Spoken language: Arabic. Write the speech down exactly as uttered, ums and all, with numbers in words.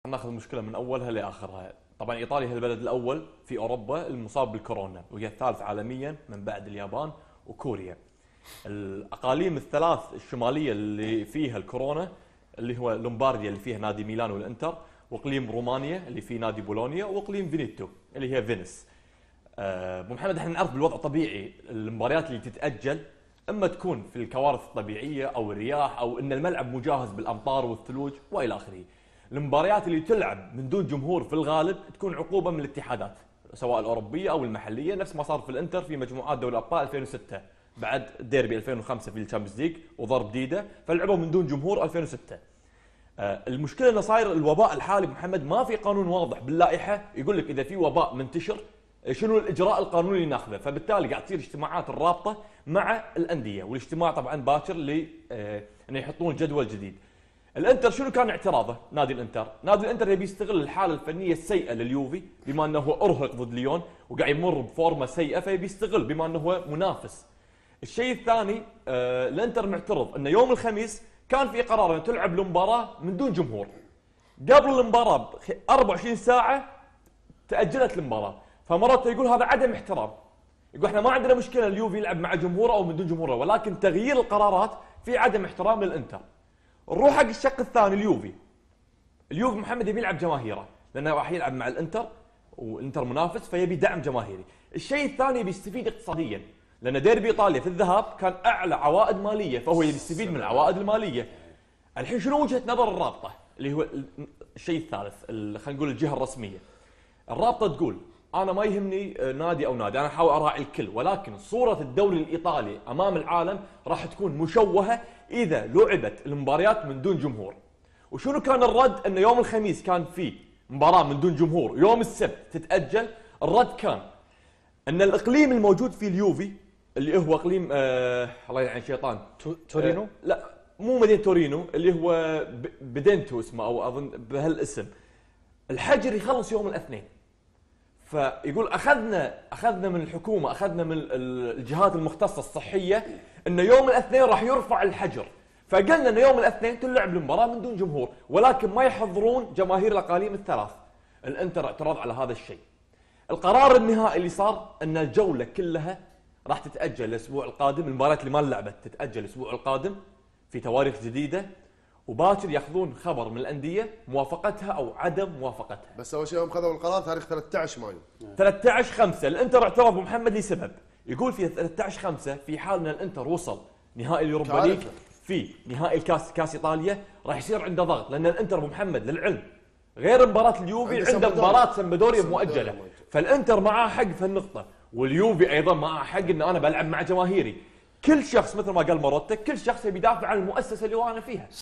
خلينا ناخذ المشكله من اولها لاخرها. طبعا ايطاليا هي البلد الاول في اوروبا المصاب بالكورونا، وهي الثالث عالميا من بعد اليابان وكوريا. الاقاليم الثلاث الشماليه اللي فيها الكورونا اللي هو لومبارديا اللي فيها نادي ميلان والانتر، واقليم رومانيا اللي فيه نادي بولونيا، واقليم فينيتو اللي هي فينيس. ابو محمد احنا نعرف بالوضع الطبيعي المباريات اللي تتاجل اما تكون في الكوارث الطبيعيه او الرياح او ان الملعب مجهز بالامطار والثلوج والى اخره. المباريات اللي تلعب من دون جمهور في الغالب تكون عقوبه من الاتحادات سواء الاوروبيه او المحليه، نفس ما صار في الانتر في مجموعات دوري الابطال ألفين وستة بعد ديربي ألفين وخمسة في الشامبيونز ليج وضرب ديده، فلعبوا من دون جمهور ألفين وستة. آه المشكله انه صاير الوباء الحالي محمد ما في قانون واضح باللائحه يقول لك اذا في وباء منتشر شنو الاجراء القانوني اللي ناخذه، فبالتالي قاعد تصير اجتماعات الرابطه مع الانديه، والاجتماع طبعا باكر ل آه انه يحطون جدول جديد. الانتر شنو كان اعتراضه؟ نادي الانتر، نادي الانتر يبي يستغل الحاله الفنيه السيئه لليوفي بما انه هو ارهق ضد ليون وقاعد يمر بفورمه سيئه، فيبي يستغل بما انه هو منافس. الشيء الثاني آه الانتر معترض انه يوم الخميس كان في قرار ان تلعب المباراه من دون جمهور. قبل المباراه ب أربع وعشرين ساعه تاجلت المباراه، فمرات يقول هذا عدم احترام. يقول احنا ما عندنا مشكله اليوفي يلعب مع جمهوره او من دون جمهوره، ولكن تغيير القرارات في عدم احترام للانتر. نروح حق الشق الثاني اليوفي. اليوفي محمد يبي يلعب جماهيره لانه راح يلعب مع الانتر والانتر منافس فيبي دعم جماهيري. الشيء الثاني يبي يستفيد اقتصاديا لان ديربي ايطاليا في الذهاب كان اعلى عوائد ماليه، فهو يبي يستفيد من العوائد الماليه. الحين شنو وجهه نظر الرابطه اللي هو الشيء الثالث خلينا نقول الجهه الرسميه. الرابطه تقول انا ما يهمني نادي او نادي، انا احاول اراعي الكل، ولكن صوره الدوري الايطالي امام العالم راح تكون مشوهه اذا لعبت المباريات من دون جمهور. وشنو كان الرد؟ انه يوم الخميس كان في مباراه من دون جمهور، يوم السبت تتاجل. الرد كان ان الاقليم الموجود فيه اليوفي اللي هو اقليم آه الله يلعن الشيطان تورينو؟ آه لا مو مدينه تورينو، اللي هو بدنتو اسمه او اظن بهالاسم. الحجر يخلص يوم الاثنين. فيقول اخذنا اخذنا من الحكومه، اخذنا من الجهات المختصه الصحيه انه يوم الاثنين راح يرفع الحجر، فقلنا انه يوم الاثنين تلعب المباراه من دون جمهور، ولكن ما يحضرون جماهير الاقاليم الثلاث. الانتر اعترض على هذا الشيء. القرار النهائي اللي صار ان الجوله كلها راح تتاجل الاسبوع القادم، المباريات اللي ما لعبت تتاجل الاسبوع القادم في تواريخ جديده، وباكر ياخذون خبر من الانديه موافقتها او عدم موافقتها. بس اول شيء يوم خذوا القرار تاريخ ثلاثة عشر مايو. ثلاثة عشر خمسة الانتر اعترض ابو محمد لسبب، يقول في ثلاثة عشر خمسة في حال ان الانتر وصل نهائي اليوروبا ليج في نهائي الكاس كاس ايطاليا راح يصير عنده ضغط، لان الانتر ابو محمد للعلم غير مباراه اليوفي عنده مباراه سمبدوريا مؤجله، فالانتر معاه حق في النقطه، واليوفي ايضا معاه حق ان انا بلعب مع جماهيري. كل شخص مثل ما قال ماروتا كل شخص يبي يدافع عن المؤسسه اللي هو انا فيها.